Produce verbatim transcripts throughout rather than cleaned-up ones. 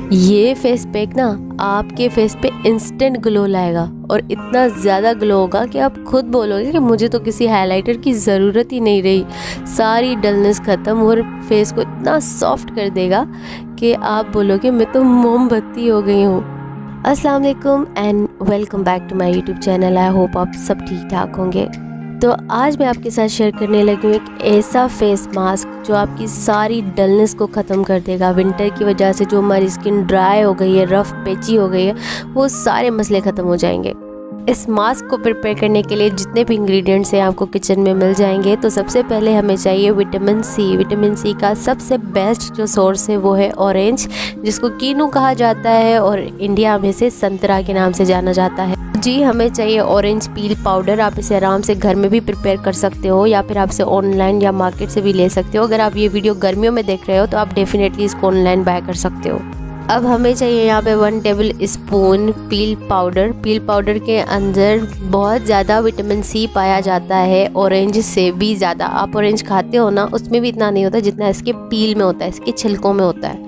ये face pack ना आपके फेस पे इंस्टेंट ग्लो लाएगा और इतना ज़्यादा ग्लो होगा कि आप खुद बोलोगे कि मुझे तो किसी हाइलाइटर की ज़रूरत ही नहीं रही। सारी डलनेस ख़त्म और फेस को इतना सॉफ्ट कर देगा कि आप बोलोगे मैं तो मोमबत्ती हो गई हूँ। अस्सलाम वालेकुम and welcome back to my YouTube channel. I hope आप सब ठीक ठाक होंगे। तो आज मैं आपके साथ शेयर करने लगी हूँ एक ऐसा फेस मास्क जो आपकी सारी डलनेस को ख़त्म कर देगा। विंटर की वजह से जो हमारी स्किन ड्राई हो गई है, रफ पेची हो गई है, वो सारे मसले ख़त्म हो जाएंगे। इस मास्क को प्रिपेयर करने के लिए जितने भी इंग्रेडिएंट्स हैं आपको किचन में मिल जाएंगे। तो सबसे पहले हमें चाहिए विटामिन सी। विटामिन सी का सबसे बेस्ट जो सोर्स है वो है ऑरेंज, जिसको कीनू कहा जाता है और इंडिया में से संतरा के नाम से जाना जाता है। जी हमें चाहिए ऑरेंज पील पाउडर। आप इसे आराम से घर में भी प्रिपेयर कर सकते हो या फिर आप इसे ऑनलाइन या मार्केट से भी ले सकते हो। अगर आप ये वीडियो गर्मियों में देख रहे हो तो आप डेफिनेटली इसको ऑनलाइन बाय कर सकते हो। अब हमें चाहिए यहाँ पे one table spoon peel powder. Peel powder के अंदर बहुत ज़्यादा विटामिन सी पाया जाता है, ऑरेंज से भी ज़्यादा। आप ऑरेंज खाते हो ना, उसमें भी इतना नहीं होता जितना इसके पील में होता है, इसके छिलकों में होता है।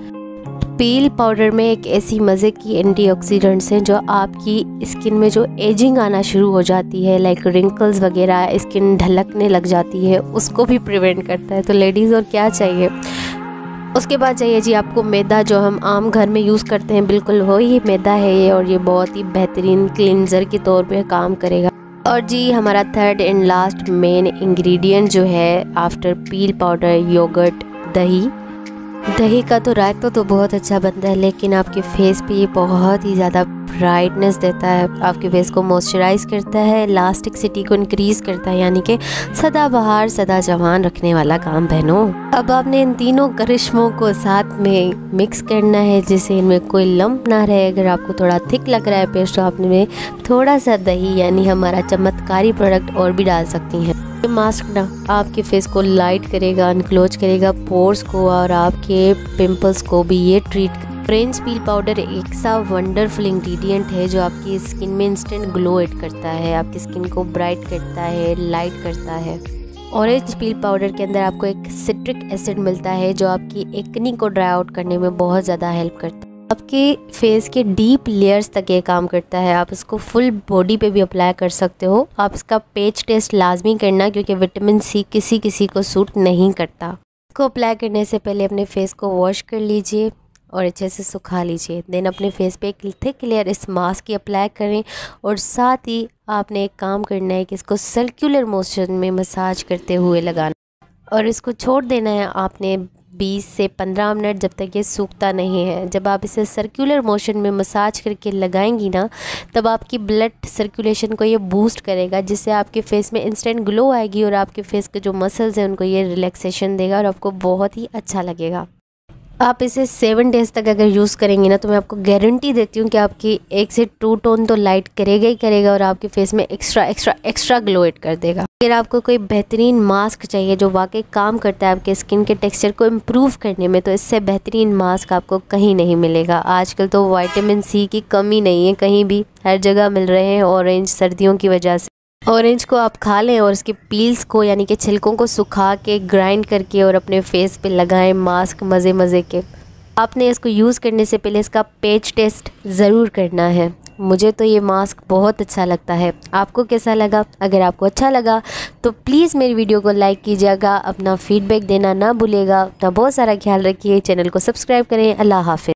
पील पाउडर में एक ऐसी मज़े की एंटीऑक्सीडेंट्स हैं जो आपकी स्किन में जो एजिंग आना शुरू हो जाती है, लाइक रिंकल्स वगैरह, स्किन ढलकने लग जाती है, उसको भी प्रिवेंट करता है। तो लेडीज़ और क्या चाहिए। उसके बाद चाहिए जी आपको मैदा, जो हम आम घर में यूज़ करते हैं, बिल्कुल वही मैदा है ये, और ये बहुत ही बेहतरीन क्लींजर के तौर पे काम करेगा। और जी हमारा third and last main ingredient जो है आफ्टर पील पाउडर, योगर्ट, दही। दही का तो रायता तो बहुत अच्छा बनता है, लेकिन आपके फेस पे ये बहुत ही ज़्यादा ब्राइटनेस देता है, आपके फेस को मॉइस्चराइज करता है, इलास्टिसिटी को इंक्रीज़ करता है, यानी कि सदाबहार सदा जवान रखने वाला काम बहनों। अब आपने इन तीनों करिश्मों को साथ में मिक्स करना है जिससे इनमें कोई लंप ना रहे। अगर आपको थोड़ा थिक लग रहा है पेस्ट तो आपने थोड़ा सा दही यानी हमारा चमत्कारी प्रोडक्ट और भी डाल सकती हैं। ये मास्क ना आपके फेस को लाइट करेगा, अनक्लोज करेगा पोर्स को, और आपके पिंपल्स को भी ये ट्रीट। ऑरेंज पील पाउडर एक सा वंडरफुल इंग्रेडिएंट है जो आपकी स्किन में इंस्टेंट ग्लो ऐड करता है, आपकी स्किन को ब्राइट करता है, लाइट करता है। ऑरेंज पील पाउडर के अंदर आपको एक सिट्रिक एसिड मिलता है जो आपकी एक्नी को ड्राई आउट करने में बहुत ज़्यादा हेल्प करता है। आपके फेस के डीप लेयर्स तक ये काम करता है। आप इसको फुल बॉडी पे भी अप्लाई कर सकते हो। आप इसका पेच टेस्ट लाजमी करना क्योंकि विटामिन सी किसी किसी को सूट नहीं करता। इसको अप्लाई करने से पहले अपने फेस को वॉश कर लीजिए और अच्छे से सुखा लीजिए। देन अपने फेस पे एक थिक लेयर इस मास्क की अप्लाई करें, और साथ ही आपने एक काम करना है कि इसको सर्कुलर मोशन में मसाज करते हुए लगाना, और इसको छोड़ देना है आपने बीस से पंद्रह मिनट जब तक ये सूखता नहीं है। जब आप इसे सर्कुलर मोशन में मसाज करके लगाएंगी ना, तब आपकी ब्लड सर्कुलेशन को ये बूस्ट करेगा, जिससे आपके फेस में इंस्टेंट ग्लो आएगी और आपके फेस के जो मसल्स हैं उनको ये रिलैक्सेशन देगा और आपको बहुत ही अच्छा लगेगा। आप इसे सेवन डेज़ तक अगर यूज़ करेंगी ना, तो मैं आपको गारंटी देती हूँ कि आपकी एक से टू टोन तो लाइट करेगा ही करेगा और आपके फेस में extra extra extra glow add कर देगा। अगर आपको कोई बेहतरीन मास्क चाहिए जो वाकई काम करता है आपके स्किन के टेक्सचर को इम्प्रूव करने में, तो इससे बेहतरीन मास्क आपको कहीं नहीं मिलेगा। आजकल तो विटामिन सी की कमी नहीं है, कहीं भी हर जगह मिल रहे हैं ऑरेंज, सर्दियों की वजह से। ऑरेंज को आप खा लें और इसके पील्स को यानी कि छिलकों को सुखा के ग्राइंड करके और अपने फेस पे लगाएं मास्क मज़े मज़े के। आपने इसको यूज़ करने से पहले इसका पेच टेस्ट ज़रूर करना है। मुझे तो ये मास्क बहुत अच्छा लगता है। आपको कैसा लगा? अगर आपको अच्छा लगा तो प्लीज़ मेरी वीडियो को लाइक कीजिएगा, अपना फीडबैक देना ना भूलिएगा। अपना बहुत सारा ख्याल रखिए, चैनल को सब्सक्राइब करें। अल्लाह हाफ़िज़।